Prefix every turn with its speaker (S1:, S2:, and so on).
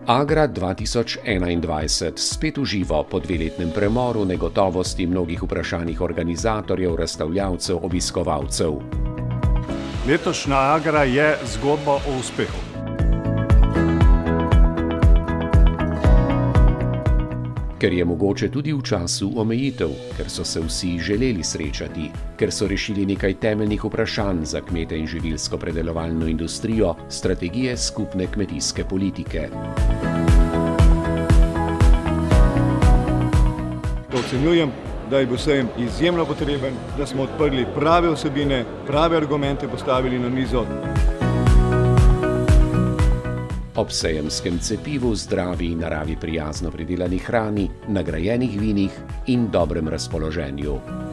S1: Agra 2021, spet v živo po dveletnem premoru, negotovosti, mnogih vprašanjih organizatorjev, razstavljavcev, obiskovalcev.
S2: Letošnja Agra je zgodba o uspehu.
S1: Ker je mogoče tudi v času omejitev, ker so se vsi želeli srečati, ker so rešili nekaj temeljnih vprašanj za kmete in živilsko-predelovalno industrijo, strategije skupne kmetijske politike.
S3: Ocenjujem, da je bil sejem izjemno potreben, da smo odprli prave vsebine, prave argumente postavili na mizo.
S1: Ob sejemskem cepivu, zdravi in naravi prijazno pridelani hrani, nagrajenih vinih in dobrem razpoloženju.